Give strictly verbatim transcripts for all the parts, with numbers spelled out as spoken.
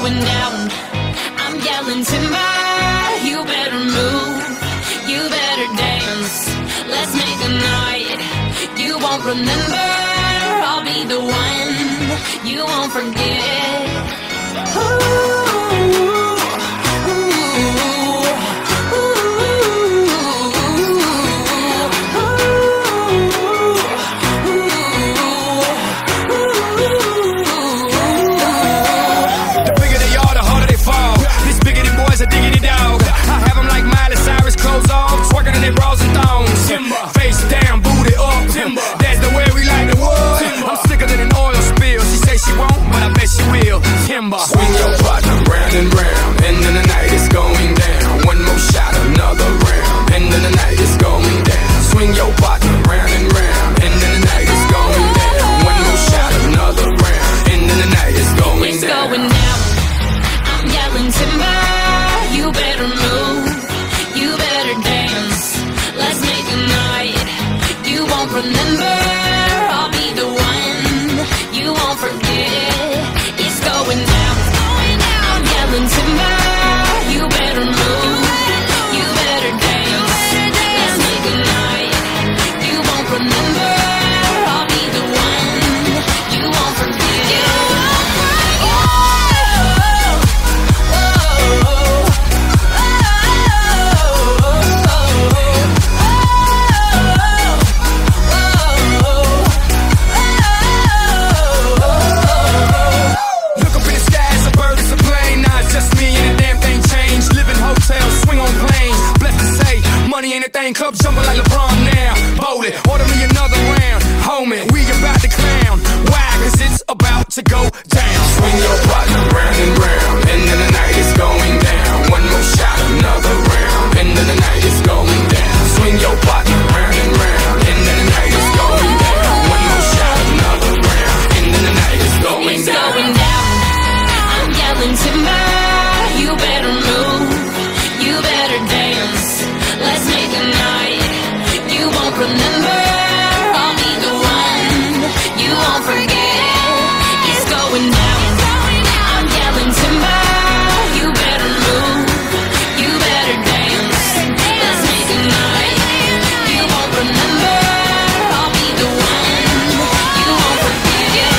going down. I'm yelling timber, you better move, you better dance. Let's make a night you won't remember. I'll be the one you won't forget. Ooh. Bras and thongs, timber. Face down, booty up, timber. That's the way we like the wood. Timber. I'm sicker than an oil spill. She say she won't, but I bet she will. Timber. Swing your partner round and round, and then the night is going down. One more shot, another round, and then the night is going down. Swing your partner round and round, and then the night is going down. One more shot, another round, and then the night is going it's down. It's going down. I'm yelling timber. You better move. You better dance. Let's make a night you won't remember. I'll be the one you won't forget. It's going down. I'm yelling timber. You better move. You better dance. Let's make a night you won't remember. I'll be the one you won't forget. You won't money ain't a thing, club jumping like LeBron now. Bowling, order me another round. Homie, we about to clown. Why? Cause it's about to go down. Swing your partner round and round, and then the night is going down. One more shot, another round, and then the night is going down. Swing your partner round and round, and then the night is going down. One more shot, another round, and then the night is going it's down. Going down. I'm yelling timber. You better move. You better dance. Let's make a night you won't remember. I'll be the one you won't forget. It's going down. I'm yelling timber. You better move. You better dance. Let's make a night you won't remember. I'll be the one you won't forget.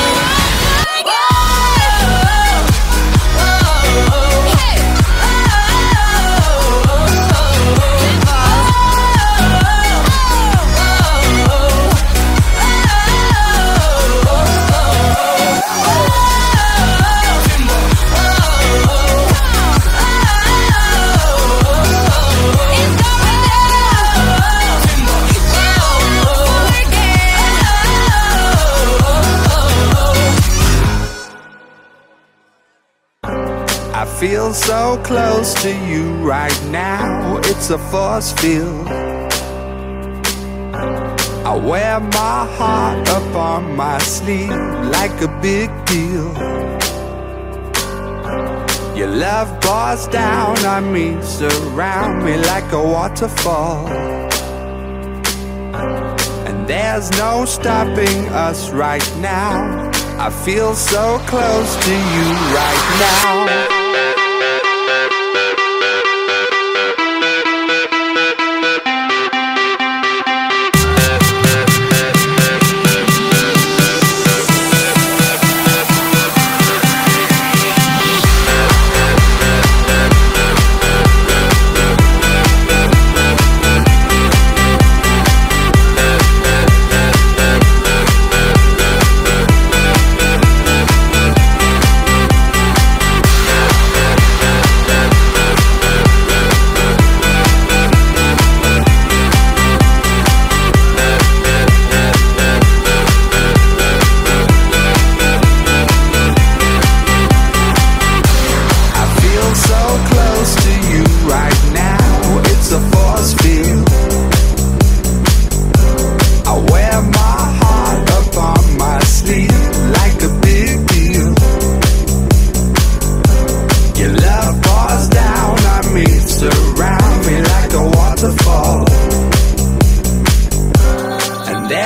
I feel so close to you right now, it's a force field. I wear my heart up on my sleeve like a big deal. Your love pours down on me, surround me like a waterfall. And there's no stopping us right now. I feel so close to you right now.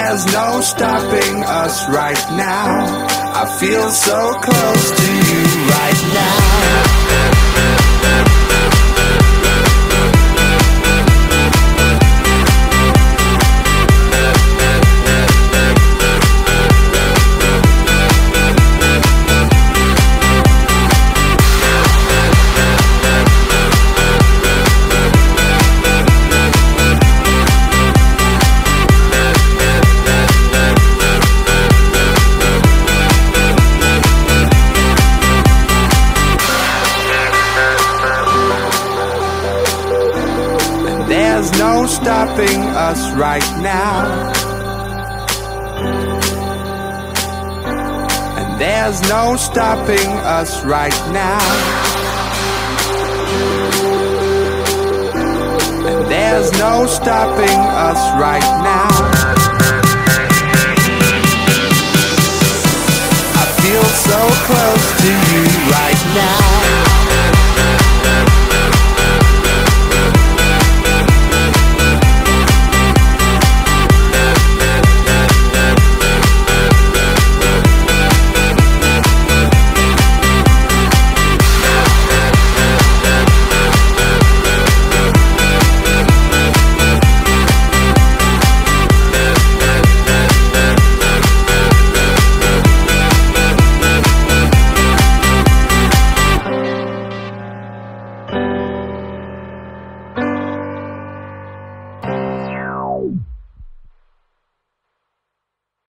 there's no stopping us right now. I feel so close to you right now. There's no stopping us right now. And there's no stopping us right now. And there's no stopping us right